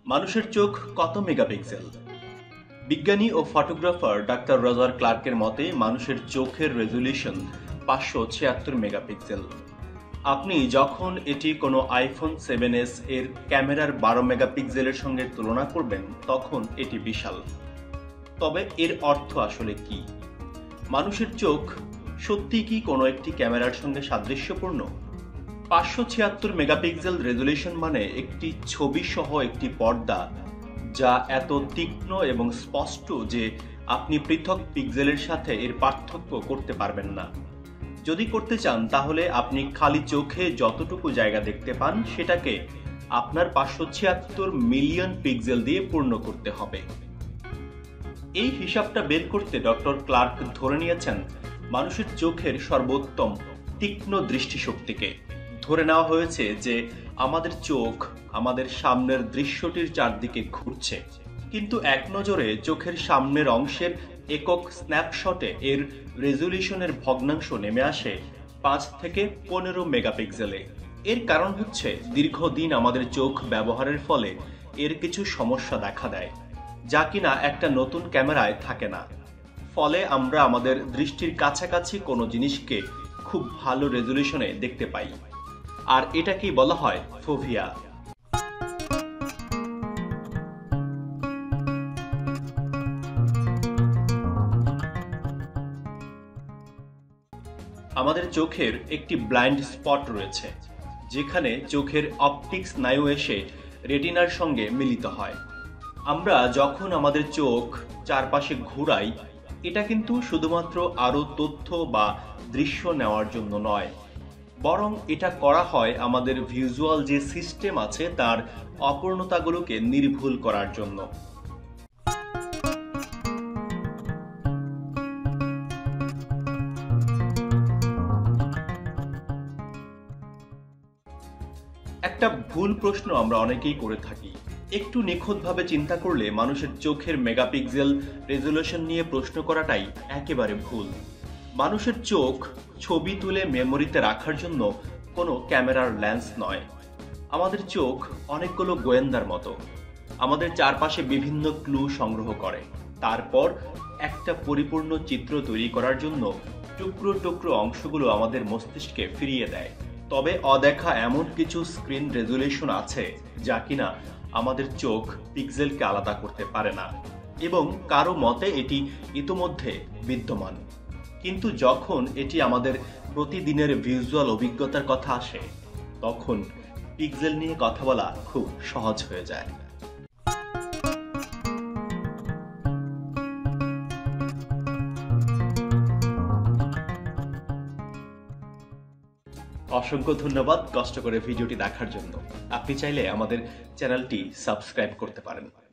মানুষের চোখ কত মেগাপিক্সেল? বিজ্ঞানী ও ফটোগ্রাফার ডাক্তার রজার ক্লার্কের মতে মানুষের চোখের রেজলিউশন 576 মেগাপিক্সেল। আপনি যখন এটি কোনো আইফোন 7s এর ক্যামেরার 12 মেগাপিক্সেলের সঙ্গে তুলনা করবেন তখন এটি বিশাল। তবে এর অর্থ আসলে কি? মানুষের চোখ সত্যি কি কোনো একটি ক্যামেরার সঙ্গে সাদৃশ্যপূর্ণ? 576 মেগাপিক্সেল রেজলিউশন মানে একটি ছবি সহ একটি পর্দা যা এত তীক্ষ্ণ এবং স্পষ্ট যে আপনি পৃথক পিক্সেলের সাথে এর পার্থক্য করতে পারবেন না। যদি করতে চান তাহলে আপনি খালি চোখে যতটুকু জায়গা দেখতে পান সেটাকে আপনার 576 মিলিয়ন পিক্সেল দিয়ে পূর্ণ করতে হবে। এই হিসাবটা বের করতে ডক্টর ক্লার্ক ধরে নিয়েছেন মানুষের চোখের সর্বোত্তম তীক্ষ্ণ দৃষ্টিশক্তিকে। ধরে নেওয়া হয়েছে যে আমাদের চোখ আমাদের সামনের দৃশ্যটির চারদিকে ঘুরছে, কিন্তু এক নজরে চোখের সামনের অংশের একক স্ন্যাপশটে এর রেজলিউশনের ভগ্নাংশ নেমে আসে 5 থেকে 15 মেগাপিক্সেলে। এর কারণ হচ্ছে দীর্ঘদিন আমাদের চোখ ব্যবহারের ফলে এর কিছু সমস্যা দেখা দেয় যা কিনা একটা নতুন ক্যামেরায় থাকে না। ফলে আমরা আমাদের দৃষ্টির কাছাকাছি কোনো জিনিসকে খুব ভালো রেজলিউশনে দেখতে পাই, আর এটাকেই বলা হয় ফোভিয়া। আমাদের চোখের একটি ব্লাইন্ড স্পট রয়েছে যেখানে চোখের অপটিক্স স্নায়ু এসে রেটিনার সঙ্গে মিলিত হয়। আমরা যখন আমাদের চোখ চারপাশে ঘুরাই এটা কিন্তু শুধুমাত্র আরও তথ্য বা দৃশ্য নেওয়ার জন্য নয়, বরং এটা করা হয় আমাদের ভিজুয়াল যে সিস্টেম আছে তার অপূর্ণতাগুলোকে নির্ভুল করার জন্য। একটা ভুল প্রশ্ন আমরা অনেকেই করে থাকি। একটু নিখুঁতভাবে চিন্তা করলে মানুষের চোখের মেগাপিক্সেল রেজলিউশন নিয়ে প্রশ্ন করাটাই একেবারে ভুল। মানুষের চোখ ছবি তুলে মেমোরিতে রাখার জন্য কোনো ক্যামেরার লেন্স নয়। আমাদের চোখ অনেকগুলো গোয়েন্দার মতো, আমাদের চারপাশে বিভিন্ন ক্লু সংগ্রহ করে, তারপর একটা পরিপূর্ণ চিত্র তৈরি করার জন্য টুকরো টুকরো অংশগুলো আমাদের মস্তিষ্কে ফিরিয়ে দেয়। তবে অদেখা এমন কিছু স্ক্রিন রেজলিউশন আছে যা কিনা আমাদের চোখ পিক্সেলকে আলাদা করতে পারে না, এবং কারো মতে এটি ইতোমধ্যে বিদ্যমান। কিন্তু যখন এটি আমাদের প্রতিদিনের ভিজুয়াল অভিজ্ঞতার কথা আসে তখন পিক্সেল নিয়ে কথা বলা খুব সহজ হয়ে যায়। অসংখ্য ধন্যবাদ কষ্ট করে ভিডিওটি দেখার জন্য। আপনি চাইলে আমাদের চ্যানেলটি সাবস্ক্রাইব করতে পারেন।